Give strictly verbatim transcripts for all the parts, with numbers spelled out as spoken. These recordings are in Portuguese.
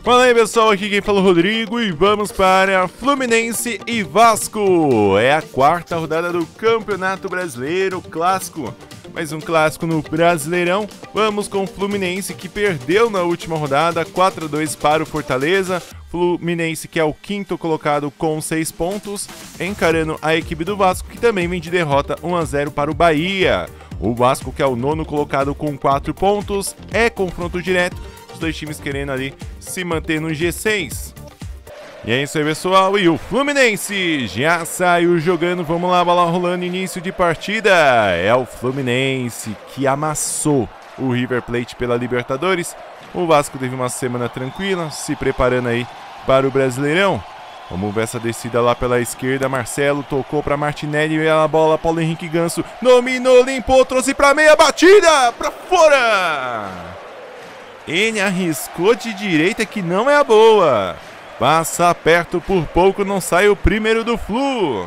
Fala aí pessoal, aqui quem fala é o Rodrigo e vamos para Fluminense e Vasco. É a quarta rodada do Campeonato Brasileiro, clássico. Mais um clássico no Brasileirão. Vamos com o Fluminense que perdeu na última rodada, quatro a dois para o Fortaleza. Fluminense que é o quinto colocado com seis pontos, encarando a equipe do Vasco que também vem de derrota um a zero para o Bahia. O Vasco que é o nono colocado com quatro pontos, é confronto direto. Os dois times querendo ali se manter no G seis. E é isso aí pessoal, e o Fluminense já saiu jogando, vamos lá, bola rolando, início de partida. É o Fluminense que amassou o River Plate pela Libertadores. O Vasco teve uma semana tranquila, se preparando aí para o Brasileirão. Vamos ver essa descida lá pela esquerda, Marcelo tocou para Martinelli, e a bola, Paulo Henrique Ganso, dominou, limpou, trouxe para meia, batida, para fora! Ele arriscou de direita que não é a boa. Passa perto por pouco, não sai o primeiro do Flu.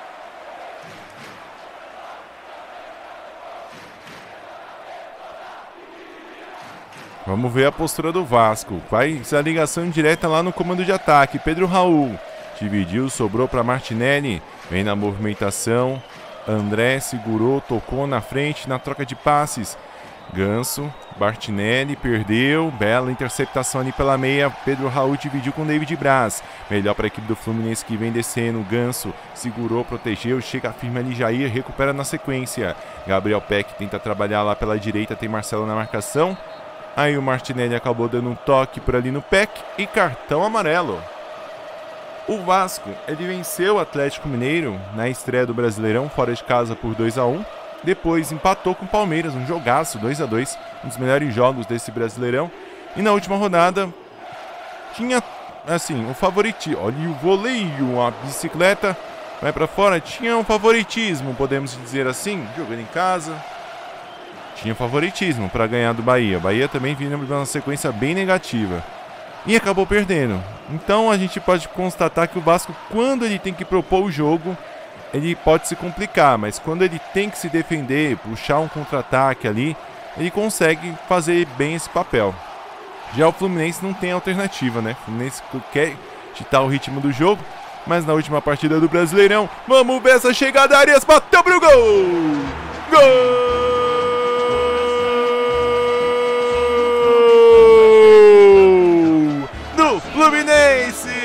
Vamos ver a postura do Vasco. Faz a ligação direta lá no comando de ataque. Pedro Raul dividiu, sobrou para Martinelli. Vem na movimentação. André segurou, tocou na frente na troca de passes. Ganso, Martinelli perdeu, bela interceptação ali pela meia, Pedro Raul dividiu com David Braz, melhor para a equipe do Fluminense que vem descendo, Ganso segurou, protegeu, chega firme ali Jair, recupera na sequência, Gabriel Peck tenta trabalhar lá pela direita, tem Marcelo na marcação, aí o Martinelli acabou dando um toque por ali no Peck e cartão amarelo. O Vasco, ele venceu o Atlético Mineiro na estreia do Brasileirão, fora de casa por dois a um. Depois empatou com o Palmeiras, um jogaço, dois a dois, um dos melhores jogos desse Brasileirão. E na última rodada tinha, assim, um favoritismo. Olha o voleio, a bicicleta vai para fora. Tinha um favoritismo, podemos dizer assim, jogando em casa. Tinha favoritismo para ganhar do Bahia. Bahia também vinha numa sequência bem negativa. E acabou perdendo. Então a gente pode constatar que o Vasco, quando ele tem que propor o jogo, ele pode se complicar, mas quando ele tem que se defender, puxar um contra-ataque ali, ele consegue fazer bem esse papel. Já o Fluminense não tem alternativa, né? O Fluminense quer ditar o ritmo do jogo, mas na última partida do Brasileirão, vamos ver essa chegada, Arias bateu pro gol! Gol! Do Fluminense!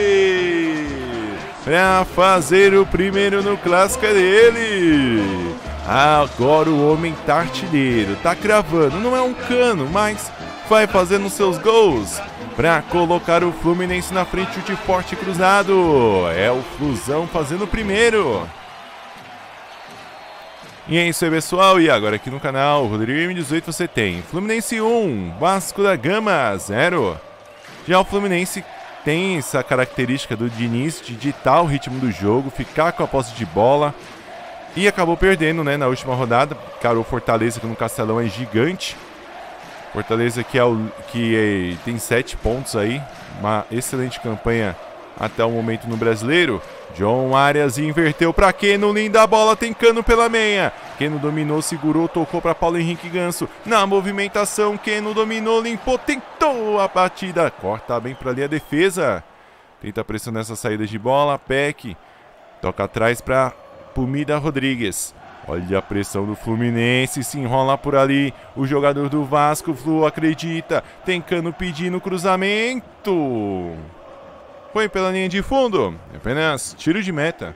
Para fazer o primeiro no clássico é dele. Agora o homem tá artilheiro, tá cravando, não é um cano, mas vai fazendo seus gols para colocar o Fluminense na frente, chute forte cruzado. É o Flusão fazendo o primeiro. E é isso aí pessoal, e agora aqui no canal Rodrigo M dezoito você tem Fluminense um, Vasco da Gama zero. Já o Fluminense tem essa característica do Diniz de ditar o ritmo do jogo, ficar com a posse de bola e acabou perdendo, né, na última rodada. Cara, o Fortaleza que no Castelão é gigante. Fortaleza que, é o, que é, tem sete pontos aí, uma excelente campanha até o momento no Brasileiro. John Arias inverteu para Keno, linda bola, tem Cano pela meia. Keno dominou, segurou, tocou para Paulo Henrique Ganso. Na movimentação, Keno dominou, limpou, tentou a batida. Corta bem para ali a defesa. Tenta pressionar essa saída de bola. Peck toca atrás para Pumida Rodrigues. Olha a pressão do Fluminense, se enrola por ali. O jogador do Vasco, Flu, acredita. Tem Cano pedindo cruzamento. Foi pela linha de fundo, apenas tiro de meta.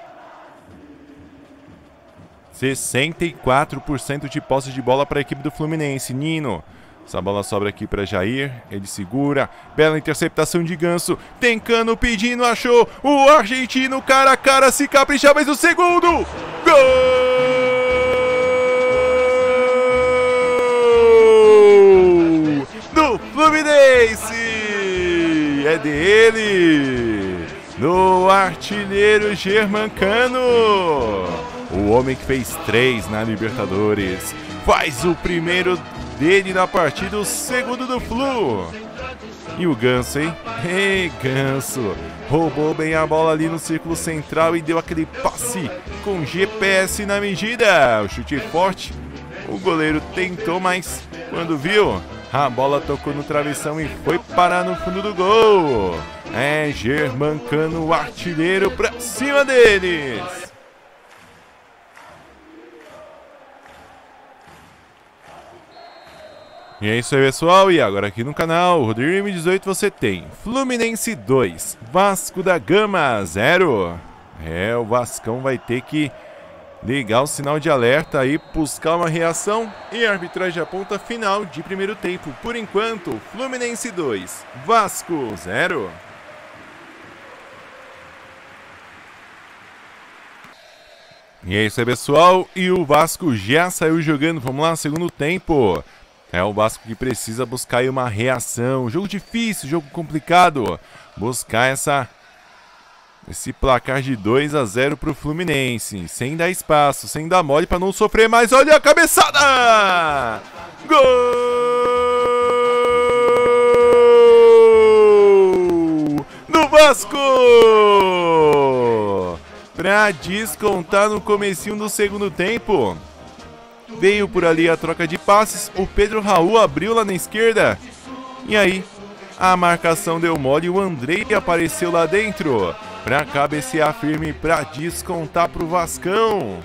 sessenta e quatro por cento de posse de bola para a equipe do Fluminense. Nino, essa bola sobra aqui para Jair, ele segura, bela interceptação de Ganso. Tem Cano pedindo, achou o argentino, cara a cara, se caprichar, mais o segundo. Gol! Do Fluminense! É dele, no artilheiro Germancano, o homem que fez três na Libertadores, faz o primeiro dele na partida, o segundo do Flu. E o Ganso, hein? Ei, Ganso, roubou bem a bola ali no círculo central e deu aquele passe com G P S na medida, o chute forte, o goleiro tentou, mas quando viu, A bola tocou no travessão e foi parar no fundo do gol. É Germancano, o artilheiro, pra cima deles. E é isso aí, pessoal, e agora aqui no canal Rodrigo dezoito você tem Fluminense dois, Vasco da Gama zero. É, o Vascão vai ter que ligar o sinal de alerta aí, buscar uma reação, e a arbitragem aponta final de primeiro tempo. Por enquanto, Fluminense dois, Vasco zero. E é isso aí, pessoal, e o Vasco já saiu jogando. Vamos lá, segundo tempo. É o Vasco que precisa buscar aí uma reação. Jogo difícil, jogo complicado. Buscar essa, esse placar de dois a zero para o Fluminense. Sem dar espaço, sem dar mole para não sofrer mais. Olha a cabeçada! Gol! Do Vasco! Para descontar no comecinho do segundo tempo. Veio por ali a troca de passes, o Pedro Raul abriu lá na esquerda. E aí, a marcação deu mole e o Andrei apareceu lá dentro para cabecear firme, para descontar para o Vascão.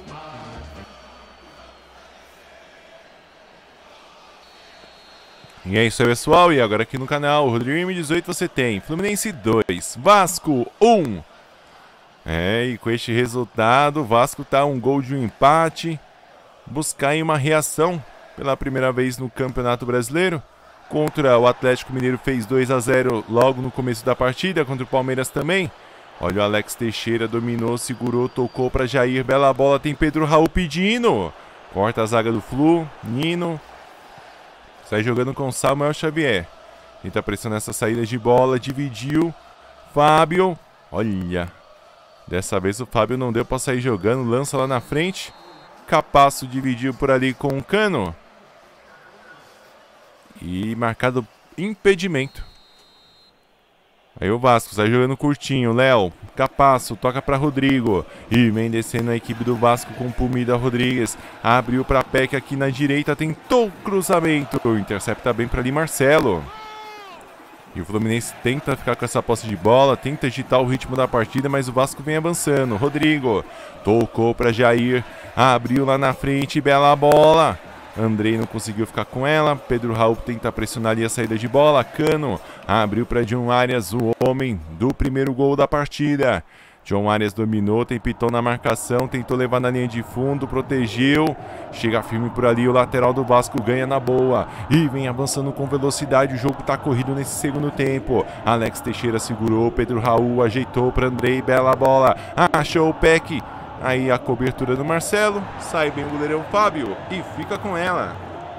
E é isso aí, pessoal, e agora aqui no canal Rodrigo dezoito você tem Fluminense dois, Vasco um. É, e com este resultado, o Vasco tá um gol de um empate. Buscar aí uma reação pela primeira vez no Campeonato Brasileiro. Contra o Atlético Mineiro fez dois a zero logo no começo da partida, contra o Palmeiras também. Olha o Alex Teixeira, dominou, segurou, tocou para Jair, bela bola, tem Pedro Raul pedindo. Corta a zaga do Flu, Nino. Sai jogando com Samuel Xavier. Tenta pressionar essa saída de bola, dividiu. Fábio, olha. Dessa vez o Fábio não deu para sair jogando, lança lá na frente. Capasso dividiu por ali com o Cano. E marcado impedimento. Aí o Vasco sai jogando curtinho. Léo, Capasso, toca para Rodrigo. E vem descendo a equipe do Vasco com Pumida Rodrigues. Abriu para Peck aqui na direita. Tentou o cruzamento. Intercepta bem para ali Marcelo. E o Fluminense tenta ficar com essa posse de bola, tenta agitar o ritmo da partida, mas o Vasco vem avançando. Rodrigo tocou para Jair, abriu lá na frente, bela bola. Andrei não conseguiu ficar com ela. Pedro Raul tenta pressionar ali a saída de bola. Cano abriu para John Arias, o homem do primeiro gol da partida. John Arias dominou, tem Piton na marcação, tentou levar na linha de fundo, protegeu. Chega firme por ali, o lateral do Vasco ganha na boa. E vem avançando com velocidade, o jogo tá corrido nesse segundo tempo. Alex Teixeira segurou, Pedro Raul ajeitou para Andrei, bela bola. Achou o Peck. Aí a cobertura do Marcelo, sai bem o goleirão Fábio e fica com ela.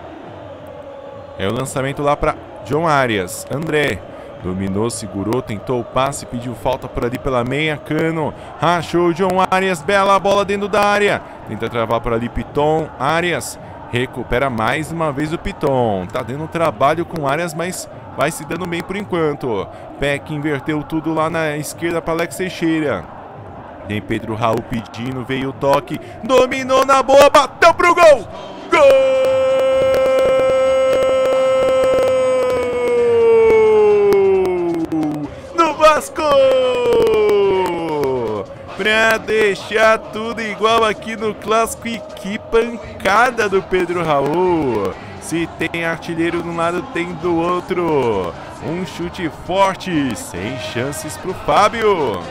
É o lançamento lá para John Arias, André. Dominou, segurou, tentou o passe, pediu falta por ali pela meia, Cano, rachou o John Arias, bela bola dentro da área, tenta travar por ali Piton, Arias, recupera mais uma vez o Piton, tá dando trabalho com Arias, mas vai se dando bem por enquanto. Peck inverteu tudo lá na esquerda para Alex Teixeira, tem Pedro Raul pedindo, veio o toque, dominou na boa, bateu pro gol, gol! Vasco! Pra deixar tudo igual aqui no Clássico, e que pancada do Pedro Raul! Se tem artilheiro de um lado, tem do outro. Um chute forte, sem chances pro Fábio.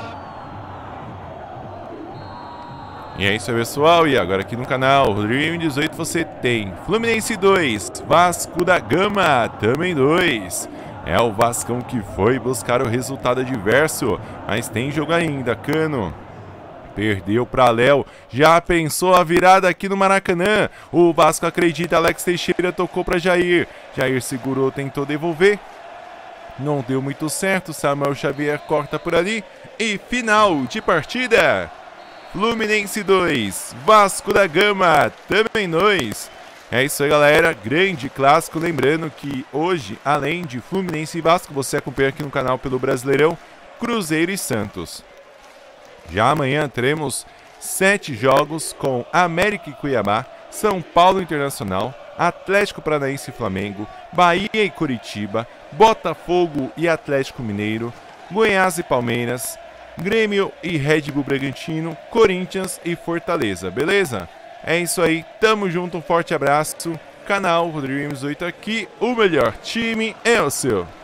E é isso aí, pessoal, e agora aqui no canal Rodrigo dezoito você tem Fluminense dois, Vasco da Gama também dois. É o Vascão que foi buscar o resultado adverso, mas tem jogo ainda. Cano perdeu para Léo, já pensou a virada aqui no Maracanã. O Vasco acredita, Alex Teixeira tocou para Jair. Jair segurou, tentou devolver. Não deu muito certo, Samuel Xavier corta por ali. E final de partida. Fluminense dois, Vasco da Gama também dois. É isso aí, galera, grande clássico, lembrando que hoje, além de Fluminense e Vasco, você acompanha aqui no canal pelo Brasileirão, Cruzeiro e Santos. Já amanhã teremos sete jogos com América e Cuiabá, São Paulo Internacional, Atlético Paranaense e Flamengo, Bahia e Coritiba, Botafogo e Atlético Mineiro, Goiás e Palmeiras, Grêmio e Red Bull Bragantino, Corinthians e Fortaleza, beleza? É isso aí, tamo junto, um forte abraço. Canal Rodrigo M dezoito aqui, o melhor time é o seu.